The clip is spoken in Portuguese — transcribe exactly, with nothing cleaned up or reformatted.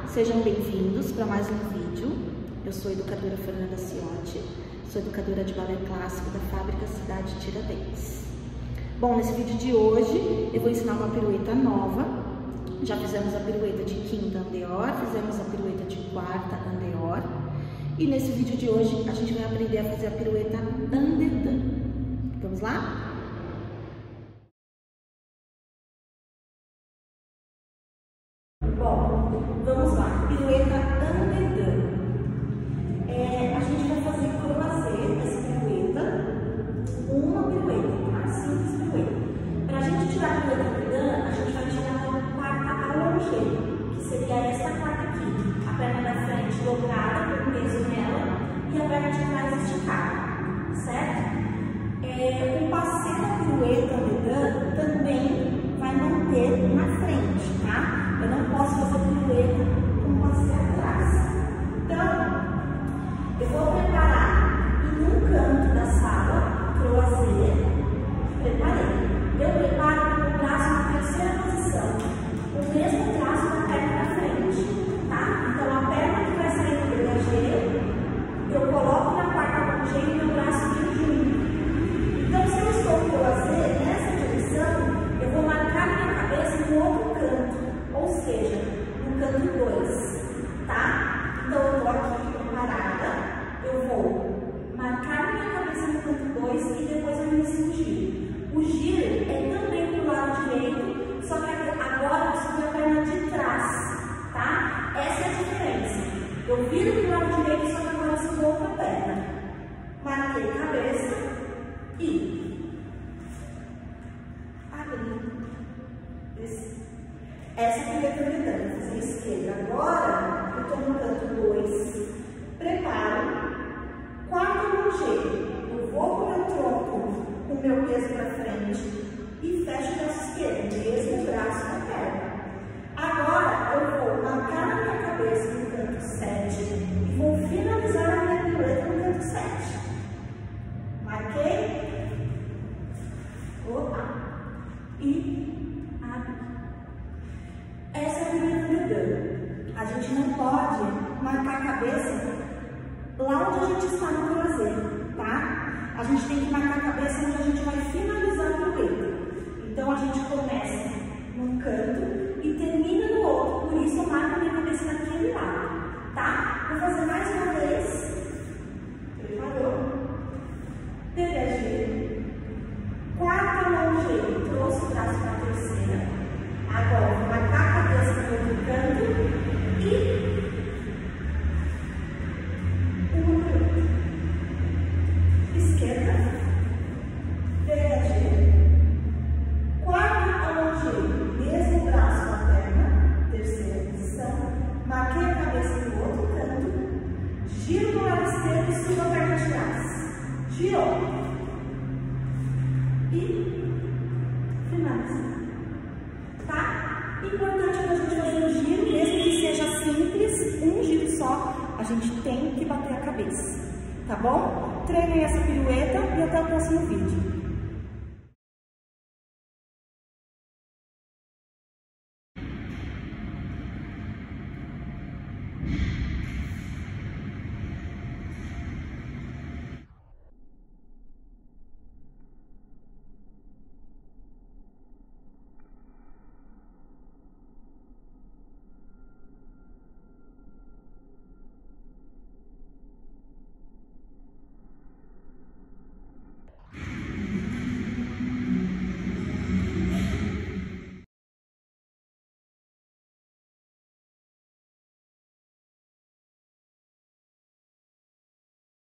Sejam bem-vindos para mais um vídeo. Eu sou a educadora Fernanda Ciotti, sou educadora de balé clássico da Fábrica Cidade Tiradentes. Bom, nesse vídeo de hoje eu vou ensinar uma pirueta nova. Já fizemos a pirueta de quinta andeor, fizemos a pirueta de quarta andeor. E nesse vídeo de hoje a gente vai aprender a fazer a pirueta andedã. Vamos lá? Bom, vamos lá, pirueta andedã. É, a gente vai fazer croisé essa pirueta, uma pirueta, tá? Simples pirueta. Para a gente tirar a pirueta andedã, a gente vai tirar a quarta allongée, que seria essa quarta aqui. A perna da frente dobrada, com peso nela, e a perna de trás esticada, certo? É, o passeio da pirueta andedã também vai manter na frente, tá? Eu não posso fazer pirueta com o passeio atrás. Então, eu vou preparar em um canto da sala, croisé, preparei. Eu preparo com o braço na terceira posição, o mesmo braço da perna da frente, tá? Então, a perna que vai sair do dégagé, eu coloco na quarta allongée e meu braço vem junto. Então, se eu estou croisé nessa direção, eu vou marcar minha cabeça no outro canto, ou seja, no canto dois, tá? Então, eu estou aqui preparada, eu vou marcar minha cabeça no canto dois e depois eu inicio o giro. O giro é também para o lado direito, só que agora eu subo a perna de trás, tá? Essa é a diferença. Eu viro para o lado direito, só que agora eu subo outra perna. Marquei cabeça e abri. Desci. Essa é a pirueta andedã, vou fazer a esquerda. Agora, eu estou no canto dois, preparo, quarta allongée. Eu vou para o meu tronco com o meu peso para frente e fecho o braço esquerdo, mesmo braço na perna. Agora, eu vou marcar a minha cabeça no canto sete e vou finalizar a minha pirueta no canto sete. Marquei. Opa. E abri. Essa é a pirueta andedã. A gente não pode marcar a cabeça lá onde a gente está no croisé, tá? A gente tem que marcar a cabeça onde a gente vai finalizar a pirueta. Então, a gente começa num canto e termina no outro. Por isso, eu marco a minha cabeça naquele lado, tá? Vou fazer mais uma vez. Preparou? Dégagé. Quarta allongée. Trouxe o braço para a terceira. Agora, vou marcar a cabeça no outro canto e uma pirueta. Esquerda, dégagé, quarta allongée, mesmo braço na perna, terceira posição, marquei a cabeça no outro canto, giro no lado esquerdo e subo a perna de trás. Girou. E finaliza. Tá? Importante para a gente fazer um giro, mesmo que seja simples, um giro só, a gente tem que bater a cabeça. Tá bom? Treinem essa pirueta e até o próximo vídeo.